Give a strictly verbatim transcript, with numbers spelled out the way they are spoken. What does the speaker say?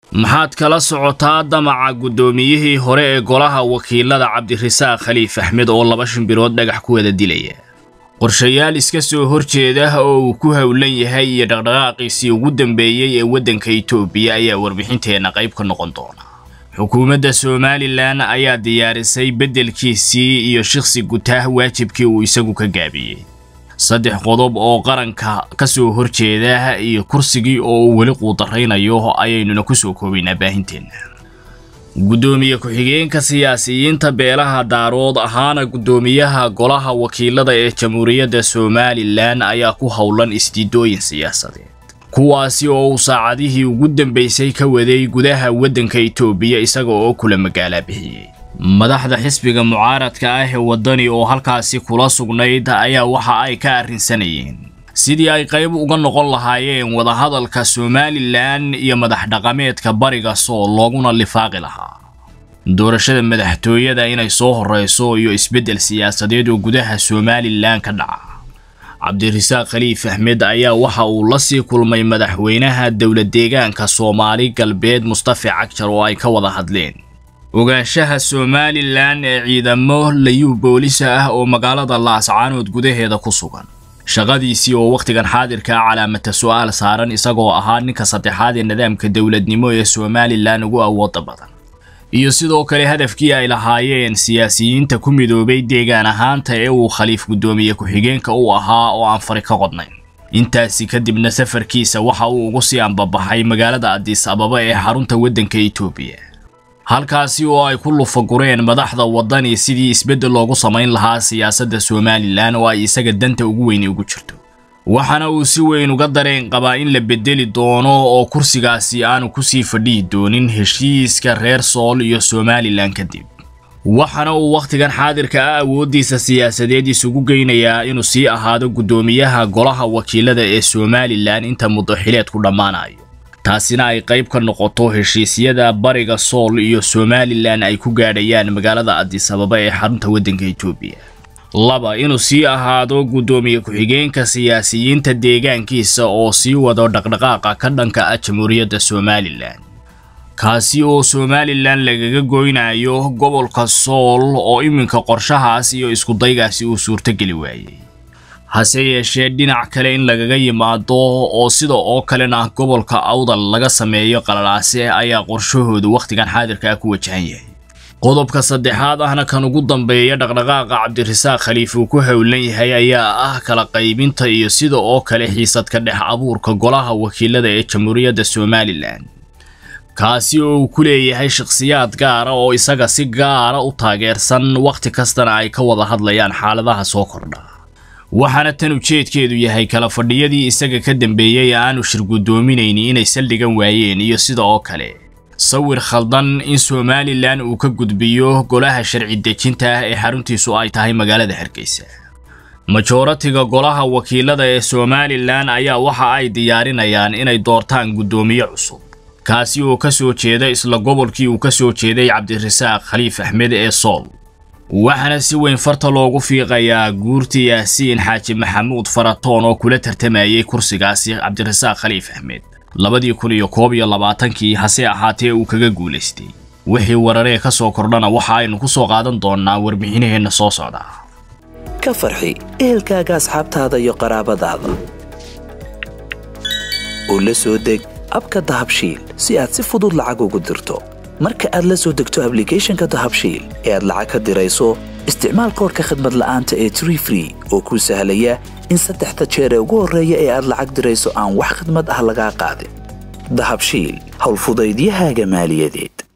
maxaad kala socotaa damaca gudoomiyihii hore ee golaha wakiilada Cabdirasaaq Khaliif Axmed oo laba shimbirood dhagax ku wada dilaya qorshayaal iska soo horjeeda oo uu ku hawlan yahay iyo dhaqdhaqaaqiisii ugu dambeeyay ee wadanka Itoobiya ayaa warbixinteena qayb ka noqon doona xukuumadda Somaliland ayaa diyaarisay bedelkiisii iyo shakhsi gutaah waajibkii uu isagu ka gaabiyay saddex qodob oo qaranka ka soo horjeeda iyo kursigii oo wali quudareynayo ayaynu ku soo koobinaa baahinteena gudoomiye ku-xigeenka siyaasiyiinta beelaha daarood ahaana gudoomiyaha golaha wakiilada ee Jamhuuriyadda Somaliland ayaa ku hawlan isdiidooyin siyaasadeed kuwaasi oo saacadihii ugu dambeysay ka waday gudaha wadanka Itoobiya isaga oo kula magaala bixiyay madaxda xisbiga mucaaradka ah ee wadani oo halkaasi kula sugnayd ayaa waxa ay ka arrinsanayeen sidii ay qayb uga noqon lahaayeen wada hadalka Somaliland iyo madax dhaqameedka bariga soo looguna lifaaqi lahaa doorashada madaxtooyada inay soo horeyso iyo isbedel siyaasadeed oo gudaha Somaliland ka dhaca Cabdirasaaq Khaliif Axmed ayaa waxa uu la sii kulmay madaxweynaha dawlad deegaanka Soomaali galbeed Mustafa Cagjar oo ay ka wada hadleen ogaanshaha Somaliland ee ciidamo layu booliska ah oo magaalada Laascaanood gudaheeda ku sugan shaqadiisii oo waqtigan xaadirka calaamada su'aal saaran isagoo ahaa ninka saddexaad ee nidaamka dawladnimo ee Somaliland ugu awoodda badan iyo sidoo kale hadafkii ay lahaayeen siyaasiyiinta ku midoobay deegaan ahaanta ee uu Khaliif gudoomiye ku-xigeenka uu ahaa oo aan fari ka qodnayn intaasi kadibna safarkiisa waxa uu ugu sii anbabaxay magaalada Addis Ababa ee xarunta wadanka Itoobiya halkaasi oo ay ku lufagureen madaxda wadani sidii isbedel loogu sameyn lahaa siyaasadda Somaliland oo ay isaga danta ugu weyn ugu jirto waxana uu si weyn uga dareen qabaa in la bedeli doono oo kursigaasi aanu ku sii fadhiyi doonin heshiiska reer Sool iyo Somaliland kadib waxana uu waqtigan xaadirka ah awoodiisa siyaasadeed isugu geynayaa inuu sii ahaado gudoomiyaha golaha wakiilada ee Somaliland inta muddo xileed ku dhamaanayo taasina ay qayb ka noqoto heshiisyada bariga Sool iyo Somaliland ay ku gaadhayaan magaalada Addis Ababa ee xarunta wadanka Itoobiya laba inuu sii ahaado gudoomiye ku-xigeenka siyaasiyiinta deegaankiisa oo sii wado dhaqdhaqaaqa ka dhanka ah Jamhuuriyadda Somaliland kaasi oo Somaliland lagaga goynayo gobolka Sool oo iminka qorshahaas iyo isku daygaasi uu suurtagali waayay hase yeeshee dhinac kale in lagaga yimaado oo sida oo kalena gobolka Awdal laga sameeyo qalalaase ayaa qorshahoodu waqtigan xaadirka ku wajahan yahay qodobka saddexaad ahna kan ugu dambeeya dhaqdhaqaaqa Cabdirasaaq Khaliif uu ku hawlan yahay ayaa ah kala qaybinta iyo sida oo kale xiisad ka dhex abuurka golaha wakiilada ee Jamhuuriyadda Somaliland kaasi oo ku leeyahay shakhsiyaad gaar ah oo isaga si gaar ah u taageersan waqti kastana ay ka wada hadlayaan xaaladaha soo kordha waxana tan ujeedkeedu yahay kala fadhiyadii isaga ka dambeeyay aanu shir gudoominayni inay saldhigan waayeen iyo sida oo kale sawir khaldan in Somaliland uu ka gudbiyo golaha sharci dejinta ee xaruntiisu ay tahay magaalada Hargeysa majoritiga golaha wakiilada ee Somaliland ayaa waxa ay diyaarinayaan inay doortaan gudoomiye cusub kaasi oo ka soo jeeda isla gobolkii uu ka soo jeeday Cabdirasaaq Khaliif Axmed ee Sool waxana si weyn farta loogu fiiqayaa guurti Yaasiin Xaaji Maxamuud Faratoon oo kula tartamayay kursigaasi Cabdirasaaq Khaliif Axmed labadii kun iyo koob iyo labaatan-kii hase ahaatee uu kaga guuleystay wixii wararee ka soo kordhana waxa aynu ku soo qaadan doonaa warbixinaheena soo socda ka farxi ehelkaaga asxaabtaada iyo qaraabadaada oo la soo deg abka Dahabshiil si aad si fudud lacag ugu dirto marka aad la soo degto application-ka Dahabshiil ee aad lacag ka dirayso isticmaal koodka khidmad la'aanta ee Tree Free oo ku sahlaya in saddexda jeer ee ugu horeeya ee aad lacag dirayso aan wax khidmad ah laga qaadin Dahabshiil hawl fudaydiyahaaga maaliyadeed